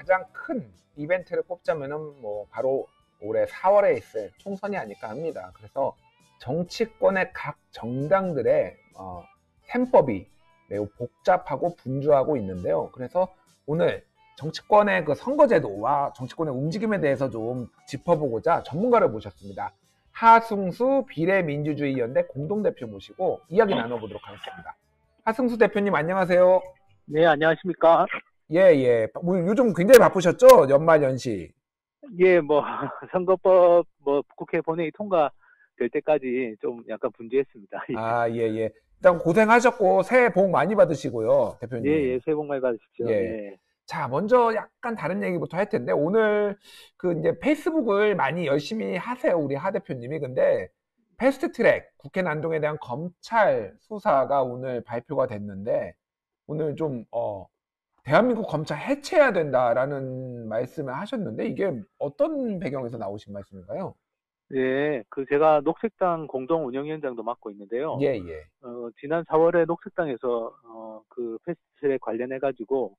가장 큰 이벤트를 꼽자면은 뭐 바로 올해 4월에 있을 총선이 아닐까 합니다. 그래서 정치권의 각 정당들의 셈법이 매우 복잡하고 분주하고 있는데요. 그래서 오늘 정치권의 그 선거제도와 정치권의 움직임에 대해서 좀 짚어보고자 전문가를 모셨습니다. 하승수 비례민주주의연대 공동대표 모시고 이야기 나눠보도록 하겠습니다. 하승수 대표님 안녕하세요. 네, 안녕하십니까? 예. 뭐 요즘 굉장히 바쁘셨죠? 연말 연시. 예, 선거법, 국회 본회의 통과될 때까지 좀 약간 분주했습니다. 예. 일단 고생하셨고 새해 복 많이 받으시고요, 대표님. 예, 새해 복 많이 받으십시오. 예. 예. 자, 먼저 약간 다른 얘기부터 할 텐데, 오늘 이제 페이스북을 많이 열심히 하세요, 우리 하 대표님이. 근데 패스트 트랙 국회 난동에 대한 검찰 수사가 오늘 발표가 됐는데, 오늘 좀, 대한민국 검찰 해체해야 된다라는 말씀을 하셨는데, 이게 어떤 배경에서 나오신 말씀인가요? 예, 제가 녹색당 공동 운영위원장도 맡고 있는데요. 예. 지난 4월에 녹색당에서, 패스트트랙 관련해가지고,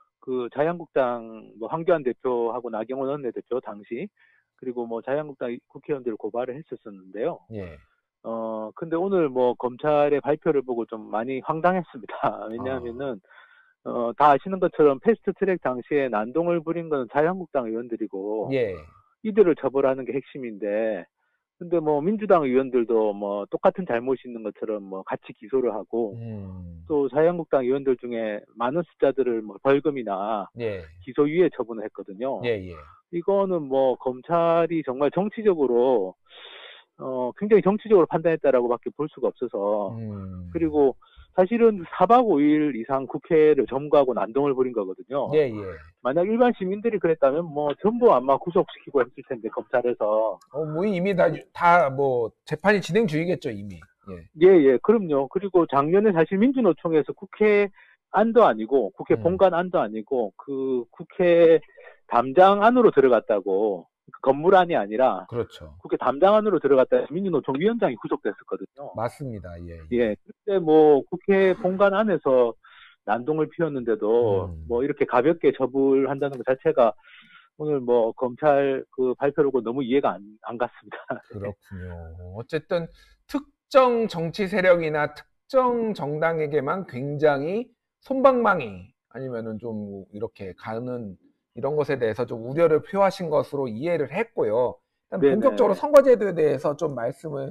자유한국당, 황교안 대표하고 나경원 원내대표 당시, 그리고 자유한국당 국회의원들을 고발을 했었었는데요. 예. 근데 오늘 검찰의 발표를 보고 좀 많이 황당했습니다. 왜냐하면은, 다 아시는 것처럼 패스트 트랙 당시에 난동을 부린 건 자유한국당 의원들이고, 예. 이들을 처벌하는 게 핵심인데, 근데 민주당 의원들도 똑같은 잘못이 있는 것처럼 같이 기소를 하고, 또 자유한국당 의원들 중에 많은 숫자들을 벌금이나 예. 기소유예 처분을 했거든요. 예. 이거는 검찰이 정말 정치적으로, 굉장히 정치적으로 판단했다라고밖에 볼 수가 없어서, 그리고 사실은 4박 5일 이상 국회를 점거하고 난동을 부린 거거든요. 예. 만약 일반 시민들이 그랬다면 전부 아마 구속시키고 했을 텐데 검찰에서. 이미 다 재판이 진행 중이겠죠, 이미. 예, 그럼요. 그리고 작년에 사실 민주노총에서 국회 안도 아니고 국회 본관 안도 아니고 국회 담장 안으로 들어갔다고, 건물 안이 아니라 그렇죠. 국회 담장 안으로 들어갔다 민주노총 위원장이 구속됐었거든요. 맞습니다. 예. 그때 국회 본관 안에서 난동을 피웠는데도 이렇게 가볍게 처벌한다는 것 자체가 오늘 검찰 발표를 보고 너무 이해가 안 갔습니다. 그렇군요. 어쨌든 특정 정치 세력이나 특정 정당에게만 굉장히 솜방망이 아니면은 좀 이렇게 가는 이런 것에 대해서 좀 우려를 표하신 것으로 이해를 했고요. 일단 본격적으로 선거제도에 대해서 좀 말씀을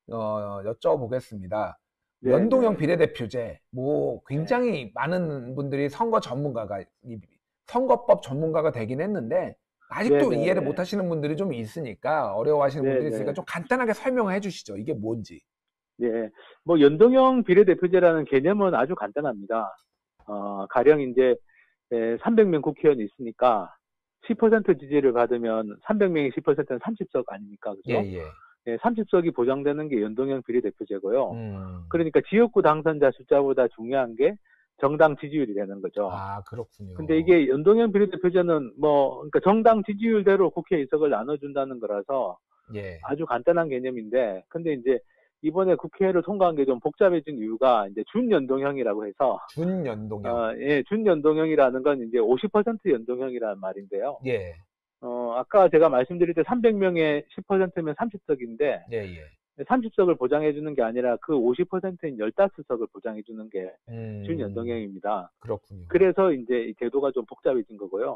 여쭤보겠습니다. 연동형 비례대표제, 굉장히 많은 분들이 선거법 전문가가 되긴 했는데, 아직도 이해를 못 하시는 분들이 좀 있으니까, 어려워하시는 분들이 있으니까 좀 간단하게 설명해 주시죠. 이게 뭔지. 예. 연동형 비례대표제라는 개념은 아주 간단합니다. 가령 이제 300명 국회의원이 있으니까 10% 지지를 받으면 300명이 10%는 30석 아닙니까? 그죠? 예, 30석이 보장되는 게 연동형 비례대표제고요. 그러니까 지역구 당선자 숫자보다 중요한 게 정당 지지율이 되는 거죠. 아, 그렇군요. 근데 이게 연동형 비례대표제는 그러니까 정당 지지율대로 국회의석을 나눠준다는 거라서 아주 간단한 개념인데, 근데 이제 이번에 국회를 통과한 게 좀 복잡해진 이유가 이제 준연동형이라고 해서. 준연동형. 예, 준연동형이라는 건 이제 50% 연동형이라는 말인데요. 예. 아까 제가 말씀드릴 때 300명의 10%면 30석인데, 30석을 보장해주는 게 아니라 그 50%인 15석을 보장해주는 게 준연동형입니다. 그렇군요. 그래서 이제 이 제도가 좀 복잡해진 거고요.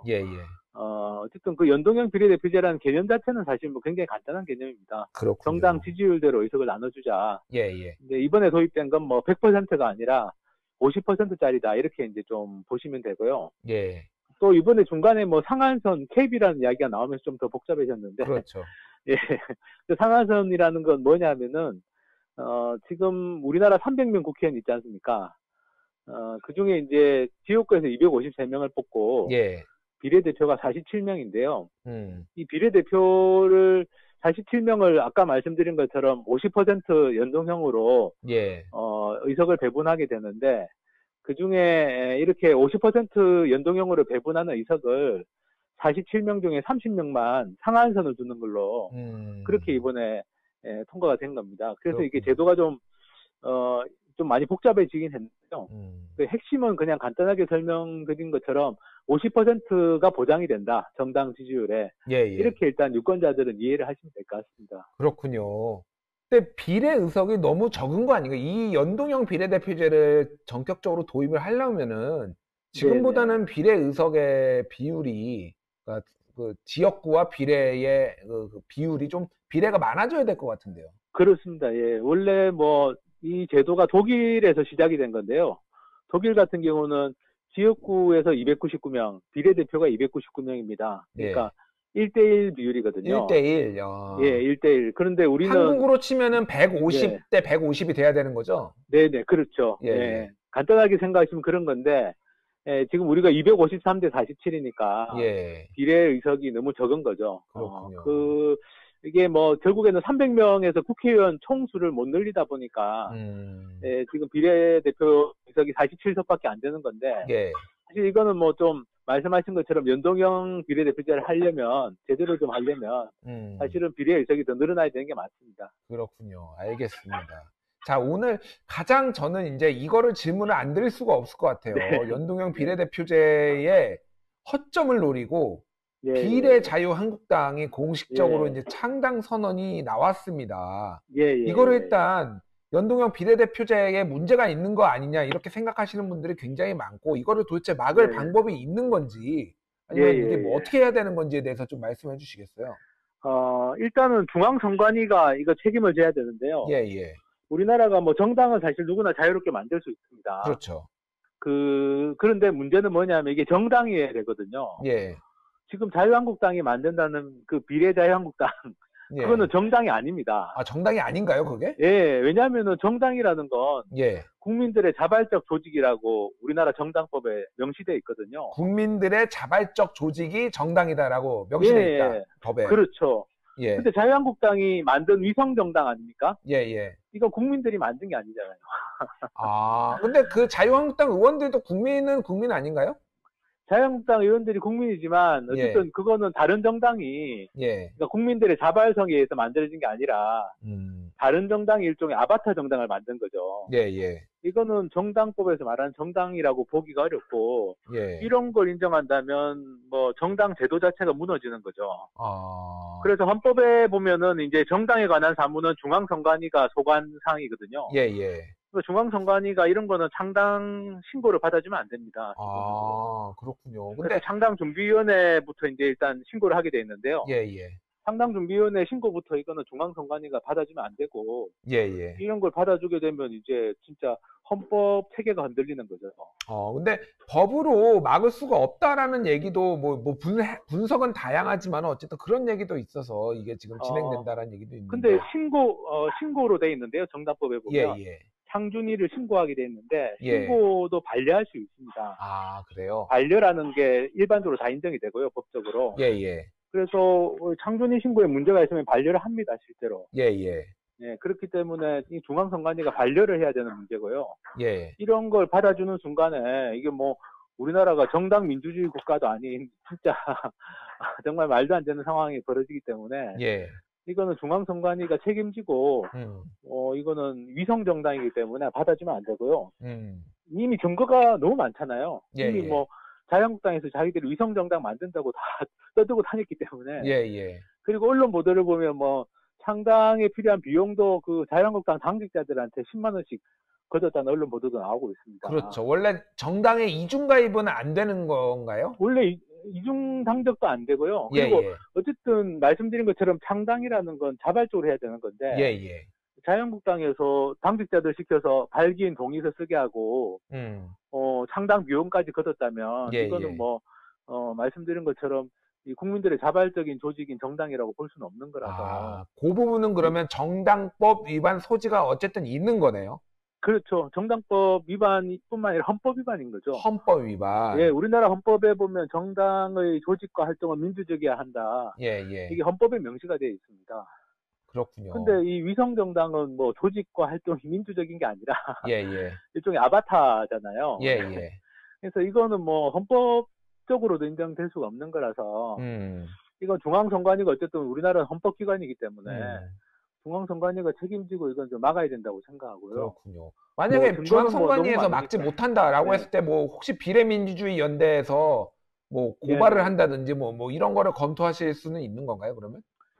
어쨌든 연동형 비례대표제라는 개념 자체는 사실 굉장히 간단한 개념입니다. 그렇군요. 정당 지지율대로 의석을 나눠주자. 근데 이번에 도입된 건 100%가 아니라 50%짜리다. 이렇게 이제 좀 보시면 되고요. 또 이번에 중간에 상한선 캡이라는 이야기가 나오면서 좀 더 복잡해졌는데. 그렇죠. 예. 상한선이라는 건 뭐냐면은, 지금 우리나라 300명 국회의원 있지 않습니까? 그 중에 이제 지역구에서 253명을 뽑고, 비례대표가 47명인데요. 이 비례대표를 47명을 아까 말씀드린 것처럼 50% 연동형으로, 의석을 배분하게 되는데, 그 중에 이렇게 50% 연동형으로 배분하는 의석을 47명 중에 30명만 상한선을 두는 걸로 그렇게 이번에 통과가 된 겁니다. 그래서 이게 제도가 좀 많이 복잡해지긴 했는데요. 그 핵심은 그냥 간단하게 설명드린 것처럼 50%가 보장이 된다. 정당 지지율에. 예, 예. 이렇게 일단 유권자들은 이해를 하시면 될 것 같습니다. 그렇군요. 근데 비례 의석이 너무 적은 거 아닌가요? 이 연동형 비례대표제를 전격적으로 도입을 하려면은 지금보다는 네네. 비례 의석의 비율이, 그러니까 그 지역구와 비례의 그 비율이 좀 비례가 많아져야 될 것 같은데요. 그렇습니다. 예. 원래 뭐 이 제도가 독일에서 시작이 된 건데요. 독일 같은 경우는 지역구에서 299명, 비례대표가 299명입니다. 예. 그러니까 1대1 비율이거든요. 1대1. 예, 1대1. 그런데 우리는 한국으로 치면은 네, 150대 150이 돼야 되는 거죠? 네네, 그렇죠. 예, 예. 예. 간단하게 생각하시면 그런 건데, 예, 지금 우리가 253대 47이니까 예. 비례 의석이 너무 적은 거죠. 그렇군요. 이게 뭐 결국에는 300명에서 국회의원 총수를 못 늘리다 보니까 음. 예, 지금 비례대표 의석이 47석밖에 안 되는 건데 예. 사실 이거는 뭐 좀 말씀하신 것처럼 연동형 비례대표제를 하려면 제대로 좀 하려면 음. 사실은 비례 의석이 더 늘어나야 되는 게 맞습니다. 그렇군요. 알겠습니다. 자, 오늘 가장 저는 이제 이거를 질문을 안 드릴 수가 없을 것 네, 같아요. 연동형 네, 비례대표제의 허점을 노리고 예, 예, 비례자유한국당이 공식적으로 예, 이제 창당 선언이 나왔습니다. 예, 예, 이거를 예, 일단 연동형 비례대표제에 문제가 있는 거 아니냐 이렇게 생각하시는 분들이 굉장히 많고, 이거를 도대체 예, 막을 방법이 있는 건지 예, 아니면 이게 예, 뭐 예. 어떻게 해야 되는 건지에 대해서 좀 말씀해 주시겠어요? 일단은 중앙선관위가 이거 책임을 져야 되는데요. 예, 예. 우리나라가 뭐 정당은 사실 누구나 자유롭게 만들 수 있습니다. 그렇죠. 그런데 문제는 뭐냐면 이게 정당이어야 되거든요. 예. 지금 자유한국당이 만든다는 그 비례자유한국당, 그거는 예. 정당이 아닙니다. 아, 정당이 아닌가요, 그게? 예, 왜냐하면은 정당이라는 건 예. 국민들의 자발적 조직이라고 우리나라 정당법에 명시되어 있거든요. 국민들의 자발적 조직이 정당이다라고 예, 명시돼 있다, 예. 법에. 그렇죠. 예. 근데 자유한국당이 만든 위성정당 아닙니까? 예, 예. 이건 국민들이 만든 게 아니잖아요. 아, 근데 그 자유한국당 의원들도 국민은 국민 아닌가요? 자유한국당 의원들이 국민이지만 예. 어쨌든 그거는 다른 정당이 예. 그러니까 국민들의 자발성에 의해서 만들어진 게 아니라 음. 다른 정당이 일종의 아바타 정당을 만든 거죠. 예, 예. 이거는 정당법에서 말하는 정당이라고 보기가 어렵고 예. 이런 걸 인정한다면 뭐 정당 제도 자체가 무너지는 거죠. 아. 그래서 헌법에 보면은 이제 정당에 관한 사무는 중앙선관위가 소관 사항이거든요. 예, 예. 중앙선관위가 이런 거는 창당 신고를 받아주면 안 됩니다. 기본적으로. 아, 그렇군요. 그래서 근데 창당준비위원회부터 이제 일단 신고를 하게 돼 있는데요. 예, 예. 창당준비위원회 신고부터 이거는 중앙선관위가 받아주면 안 되고 예, 예. 이런 걸 받아주게 되면 이제 진짜 헌법 체계가 흔들리는 거죠. 근데 법으로 막을 수가 없다라는 얘기도 분석은 다양하지만 어쨌든 그런 얘기도 있어서 이게 지금 어, 진행된다라는 얘기도 근데 있는데. 신고로 돼 있는데요. 정당법에 예, 보면 예. 상준위를 신고하게 돼 있는데 예. 신고도 반려할 수 있습니다. 아, 그래요? 반려라는 게 일반적으로 다 인정이 되고요. 법적으로. 예, 예. 그래서 상준위 신고에 문제가 있으면 반려를 합니다. 실제로. 예, 예. 예, 그렇기 때문에 이 중앙선관위가 반려를 해야 되는 문제고요. 예. 이런 걸 받아주는 순간에 이게 뭐 우리나라가 정당 민주주의 국가도 아닌 진짜 정말 말도 안 되는 상황이 벌어지기 때문에 예. 이거는 중앙선관위가 책임지고 음. 이거는 위성 정당이기 때문에 받아주면 안 되고요. 음. 이미 증거가 너무 많잖아요. 예, 이미 예. 뭐 자유한국당에서 자기들이 위성 정당 만든다고 다 떠들고 다녔기 때문에 예, 예. 그리고 언론 보도를 보면 뭐 창당에 필요한 비용도 그 자유한국당 당직자들한테 10만 원씩 거뒀다는 언론 보도도 나오고 있습니다. 그렇죠. 원래 정당의 이중 가입은 안 되는 건가요? 원래 이중 당적도 안 되고요. 예, 그리고 예. 어쨌든 말씀드린 것처럼 창당이라는 건 자발적으로 해야 되는 예, 건데 예. 자유한국당에서 당직자들 시켜서 발기인 동의서 쓰게 하고 음. 창당 비용까지 거뒀다면 예, 이거는 예. 뭐 말씀드린 것처럼 이 국민들의 자발적인 조직인 정당이라고 볼 수는 없는 거라서 아, 그 부분은 그러면 정당법 위반 소지가 어쨌든 있는 거네요. 그렇죠. 정당법 위반뿐만 아니라 헌법 위반인 거죠. 헌법 예, 위반. 우리나라 헌법에 보면 정당의 조직과 활동은 민주적이어야 한다. 예, 예. 이게 헌법에 명시가 되어 있습니다. 근데 그렇군요. 이 위성정당은 뭐 조직과 활동이 민주적인 게 아니라 예, 예. 일종의 아바타잖아요. 예, 예. 그래서 이거는 뭐 헌법적으로도 인정될 수가 없는 거라서 음. 이건 중앙선관위가 어쨌든 우리나라는 헌법기관이기 때문에 음. 중앙선관위가 책임지고 이건 좀 막아야 된다고 생각하고요. 그렇군요. 뭐 만약에 증거는 뭐 너무 중앙선관위에서 막지 많으니까. 못한다라고 네. 했을 때 뭐 혹시 비례민주주의 연대에서 뭐 고발을 네네. 한다든지 뭐 이런 거를 검토하실 수는 있는 건가요, 그러면?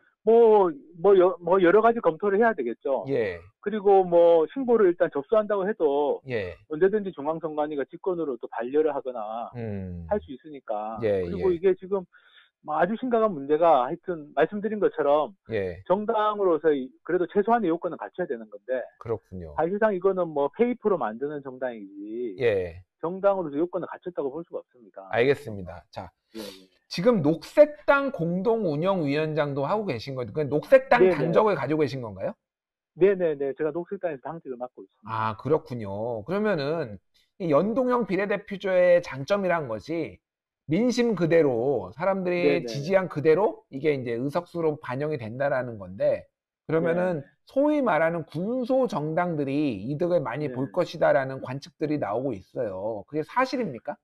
뭐 여러 가지 검토를 해야 되겠죠. 예, 그리고 뭐 신고를 일단 접수한다고 해도 예, 언제든지 중앙선관위가 직권으로 또 반려를 하거나 할 음, 수 있으니까. 예, 그리고 예, 이게 지금 뭐 아주 심각한 문제가 하여튼 말씀드린 것처럼 예, 정당으로서 그래도 최소한의 요건은 갖춰야 되는 건데 그렇군요. 사실상 이거는 뭐 페이프로 만드는 정당이지 예, 정당으로서 요건을 갖췄다고 볼 수가 없습니다. 그래서 뭐, 알겠습니다. 자, 예, 예. 지금 녹색당 공동운영위원장도 하고 계신 거죠? 그 녹색당 네네. 당적을 가지고 계신 건가요? 네네네. 제가 녹색당에서 당직을 맡고 있습니다. 아, 그렇군요. 그러면은 이 연동형 비례대표제의 장점이란 것이 민심 그대로 사람들이 네네. 지지한 그대로 이게 이제 의석수로 반영이 된다라는 건데 그러면은 네네. 소위 말하는 군소 정당들이 이득을 많이 볼 네. 것이다라는 관측들이 나오고 있어요. 그게 사실입니까?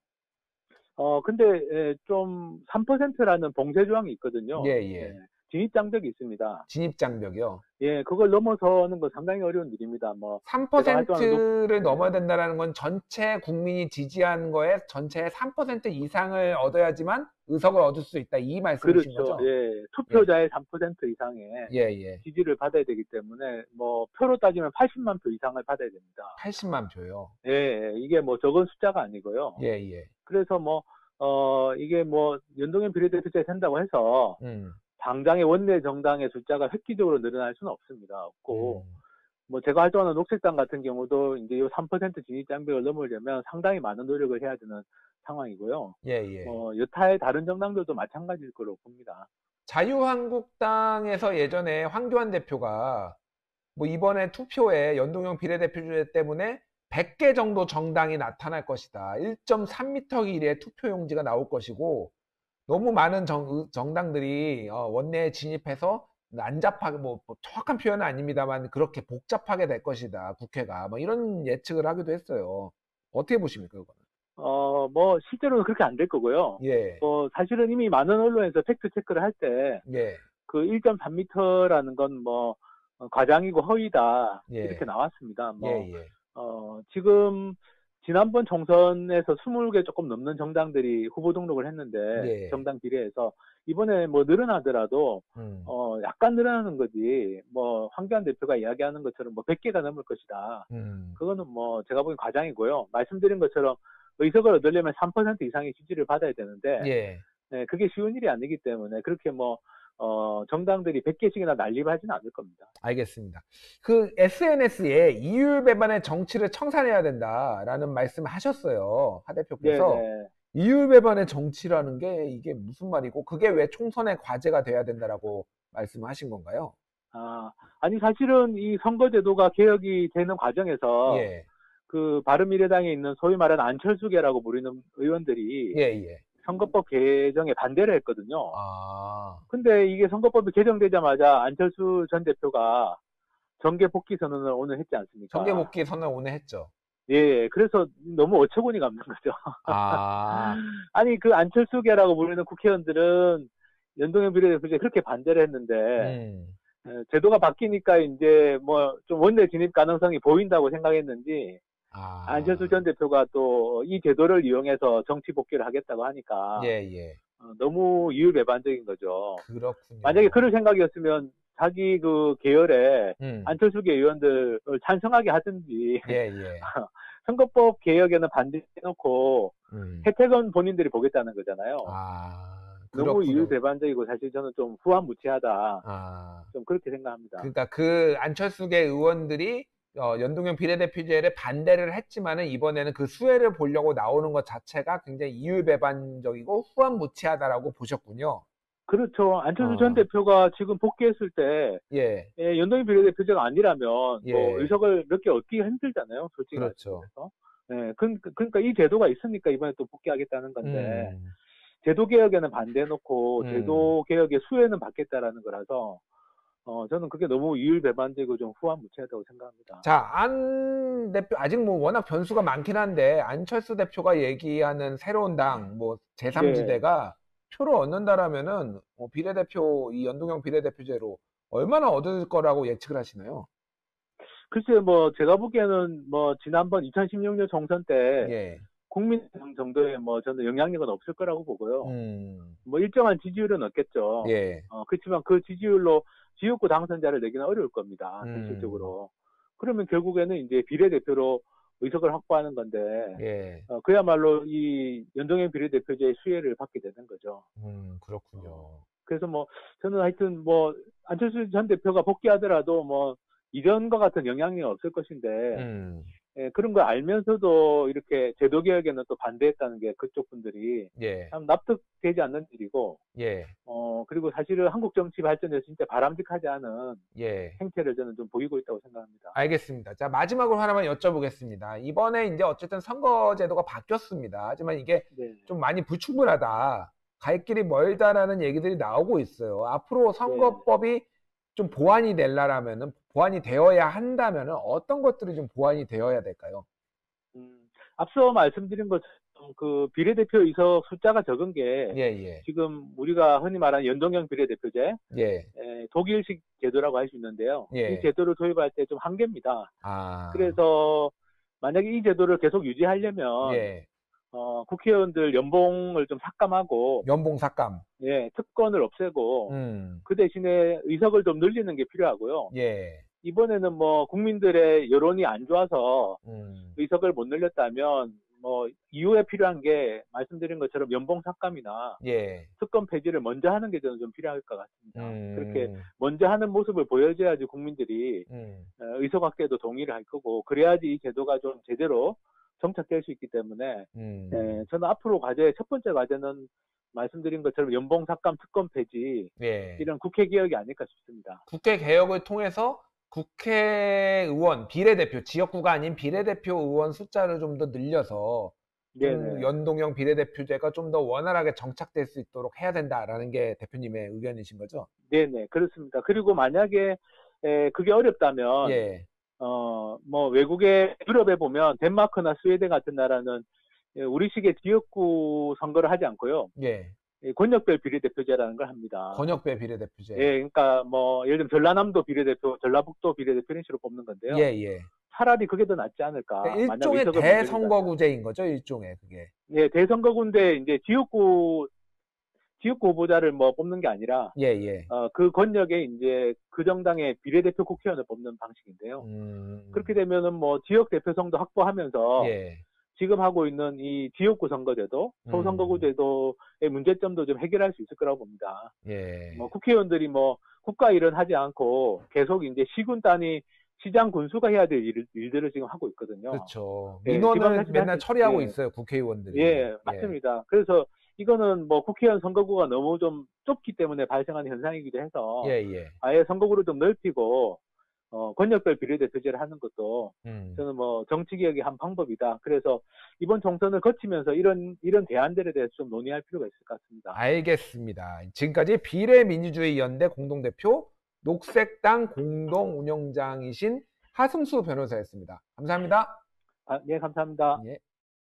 근데 좀 3%라는 봉쇄 조항이 있거든요. 예, 예. 예. 진입 장벽이 있습니다. 진입장벽이요. 예, 그걸 넘어서는 건 상당히 어려운 일입니다. 뭐 제가 활동하는 3%를 예. 넘어야 된다는 건 전체 국민이 지지한 거에 전체의 3% 이상을 얻어야지만 의석을 얻을 수 있다. 이 말씀이신 그렇죠. 거죠? 예. 예, 투표자의 3% 이상의 예, 예. 지지를 받아야 되기 때문에 뭐 표로 따지면 80만 표 이상을 받아야 됩니다. 80만 표요. 예, 예. 이게 뭐 적은 숫자가 아니고요. 예, 예. 그래서 뭐 이게 뭐 연동형 비례대표제 된다고 해서 음, 당장의 원내 정당의 숫자가 획기적으로 늘어날 수는 없습니다. 없고 음. 뭐 제가 활동하는 녹색당 같은 경우도 이제 이 3% 진입 장벽을 넘으려면 상당히 많은 노력을 해야 되는 상황이고요. 예, 예. 뭐 여타의 다른 정당들도 마찬가지일 거로 봅니다. 자유한국당에서 예전에 황교안 대표가 뭐 이번에 투표에 연동형 비례대표제 때문에 100개 정도 정당이 나타날 것이다. 1.3m 길이의 투표용지가 나올 것이고 너무 많은 정당들이 원내에 진입해서 난잡하게 뭐 정확한 표현은 아닙니다만 그렇게 복잡하게 될 것이다. 국회가 뭐 이런 예측을 하기도 했어요. 어떻게 보십니까, 그거는? 뭐 실제로는 그렇게 안 될 거고요. 예, 뭐 사실은 이미 많은 언론에서 팩트 체크를 할 때 예, 그 1.3m라는 건 뭐 과장이고 허위다 이렇게 예, 나왔습니다. 예, 뭐 예, 지금 지난번 총선에서 20개 조금 넘는 정당들이 후보 등록을 했는데 예, 정당 비례해서 이번에 뭐 늘어나더라도 음, 약간 늘어나는 거지 뭐 황교안 대표가 이야기하는 것처럼 뭐 100개가 넘을 것이다. 음, 그거는 뭐 제가 보기엔 과장이고요. 말씀드린 것처럼 의석을 얻으려면 3% 이상의 지지를 받아야 되는데 예. 네, 그게 쉬운 일이 아니기 때문에 그렇게 뭐 정당들이 100개씩이나 난립하지는 않을 겁니다. 알겠습니다. 그 SNS에 이율배반의 정치를 청산해야 된다라는 말씀을 하셨어요. 하 대표께서. 네네. 이율배반의 정치라는 게 이게 무슨 말이고 그게 왜 총선의 과제가 돼야 된다라고 말씀하신 건가요? 아니 사실은 이 선거제도가 개혁이 되는 과정에서 예, 그 바른미래당에 있는 소위 말하는 안철수계라고 부르는 의원들이 예, 예. 선거법 개정에 반대를 했거든요. 아, 근데 이게 선거법이 개정되자마자 안철수 전 대표가 정계 복귀 선언을 오늘 했지 않습니까? 정계복귀 선언 오늘 했죠. 예, 그래서 너무 어처구니가 없는 거죠. 아, 아니 그 안철수계라고 부르는 국회의원들은 연동형 비례대표제 그렇게 반대를 했는데 음, 제도가 바뀌니까 이제 뭐 좀 원내 진입 가능성이 보인다고 생각했는지 안철수 아, 전 대표가 또 이 제도를 이용해서 정치 복귀를 하겠다고 예, 하니까 예. 너무 이율배반적인 거죠. 만약에 그렇군요. 그럴 생각이었으면 자기 그 계열에 음, 안철수계 의원들을 찬성하게 하든지 예, 예. 선거법 개혁에는 반대해놓고 음, 혜택은 본인들이 보겠다는 거잖아요. 너무 그렇군요. 이율배반적이고 사실 저는 좀 후한무치하다. 아. 좀 그렇게 생각합니다. 그러니까 그 안철수계 의원들이 연동형 비례대표제를 반대를 했지만은 이번에는 그 수혜를 보려고 나오는 것 자체가 굉장히 이율배반적이고 후한무치하다라고 보셨군요. 그렇죠. 안철수 전 어, 대표가 지금 복귀했을 때 예, 연동형 비례대표제가 아니라면 뭐 예, 의석을 몇 개 얻기가 힘들잖아요. 솔직히 그렇죠. 말씀드려서. 그러니까 이 제도가 있으니까 이번에 또 복귀하겠다는 건데 음, 제도 개혁에는 반대해놓고 음. 제도 개혁의 수혜는 받겠다라는 거라서 저는 그게 너무 이율배반되고 좀 후한무치하다고 생각합니다. 자, 안 대표, 아직 뭐 워낙 변수가 많긴 한데, 안철수 대표가 얘기하는 새로운 당, 뭐 네. 제3지대가 표를 얻는다라면은, 비례대표, 이 연동형 비례대표제로 얼마나 얻을 거라고 예측을 하시나요? 글쎄요, 뭐 제가 보기에는 뭐 지난번 2016년 총선 때 예, 국민의당 정도의 뭐 저는 영향력은 없을 거라고 보고요. 음, 뭐 일정한 지지율은 얻겠죠. 예, 그렇지만 그 지지율로 지역구 당선자를 내기는 어려울 겁니다. 음, 현실적으로. 그러면 결국에는 이제 비례대표로 의석을 확보하는 건데, 예, 그야말로 이 연동형 비례대표제의 수혜를 받게 되는 거죠. 어, 그렇군요. 그래서 뭐 저는 하여튼 뭐 안철수 전 대표가 복귀하더라도 뭐 이전과 같은 영향이 없을 것인데, 음, 그런 걸 알면서도 이렇게 제도 개혁에는 또 반대했다는 게 그쪽 분들이 예, 참 납득되지 않는 일이고, 예, 그리고 사실은 한국 정치 발전에서 진짜 바람직하지 않은 예. 행태를 저는 좀 보이고 있다고 생각합니다. 알겠습니다. 자, 마지막으로 하나만 여쭤보겠습니다. 이번에 이제 어쨌든 선거제도가 바뀌었습니다. 하지만 이게 네, 좀 많이 불충분하다. 갈 길이 멀다라는 얘기들이 나오고 있어요. 앞으로 네. 선거법이 좀 보완이 되려면은, 보완이 되어야 한다면은 어떤 것들이 좀 보완이 되어야 될까요? 앞서 말씀드린 것처럼 그 비례대표 의석 숫자가 적은 게 예, 예, 지금 우리가 흔히 말하는 연동형 비례대표제, 예, 독일식 제도라고 할 수 있는데요. 이 예. 제도를 도입할 때 좀 한계입니다. 아, 그래서 만약에 이 제도를 계속 유지하려면 예. 국회의원들 연봉을 좀 삭감하고 연봉 삭감. 특권을 없애고 음, 그 대신에 의석을 좀 늘리는 게 필요하고요. 예, 이번에는 뭐 국민들의 여론이 안 좋아서 음, 의석을 못 늘렸다면 뭐 이후에 필요한 게 말씀드린 것처럼 연봉 삭감이나 예, 특권 폐지를 먼저 하는 게 저는 좀 필요할 것 같습니다. 그렇게 음, 먼저 하는 모습을 보여줘야지 국민들이 음, 의석 확대에도 동의를 할 거고 그래야지 이 제도가 좀 제대로 정착될 수 있기 때문에 음. 저는 앞으로 과제 첫 번째 과제는 말씀드린 것처럼 연봉 삭감 특권 폐지 예. 이런 국회 개혁이 아닐까 싶습니다. 국회 개혁을 통해서 국회의원, 비례대표, 지역구가 아닌 비례대표 의원 숫자를 좀 더 늘려서 좀 네네. 연동형 비례대표제가 좀 더 원활하게 정착될 수 있도록 해야 된다라는 게 대표님의 의견이신 거죠? 네네. 그렇습니다. 그리고 만약에 그게 어렵다면 예, 뭐 외국의 유럽에 보면 덴마크나 스웨덴 같은 나라는 우리식의 지역구 선거를 하지 않고요. 예. 권역별 비례대표제라는 걸 합니다. 권역배 비례대표제. 그러니까 뭐 예를 들면 전라남도 비례대표, 전라북도 비례대표 이런 식으로 뽑는 예, 건데요. 예. 차라리 그게 더 낫지 않을까. 그러니까 만약 일종의 의석을 못 늘린다면. 대선거구제인 거죠, 일종의 그게. 대선거구인데 이제 지역구 후보자를 뭐 뽑는 게 아니라 예, 예. 그 권역에 이제 그 정당의 비례대표 국회의원을 뽑는 방식인데요. 그렇게 되면은 뭐 지역 대표성도 확보하면서 예. 지금 하고 있는 이 지역구 선거제도, 소선거구 음, 제도의 문제점도 좀 해결할 수 있을 거라고 봅니다. 뭐 예. 국회의원들이 뭐 국가 일은 하지 않고 계속 이제 시군 단위 시장 군수가 해야 될 일들을 지금 하고 있거든요. 그렇죠. 지방 민원을 맨날 자치단체, 처리하고 있어요, 국회의원들이. 예. 맞습니다. 그래서 이거는 뭐 국회의원 선거구가 너무 좀 좁기 때문에 발생하는 현상이기도 예, 해서 예. 아예 선거구를 좀 넓히고 권역별 비례대표제를 하는 것도 음. 저는 뭐 정치개혁의 한 방법이다. 그래서 이번 총선을 거치면서 이런 대안들에 대해서 좀 논의할 필요가 있을 것 같습니다. 알겠습니다. 지금까지 비례민주주의 연대 공동대표 녹색당 공동운영장이신 하승수 변호사였습니다. 감사합니다. 네, 감사합니다. 예.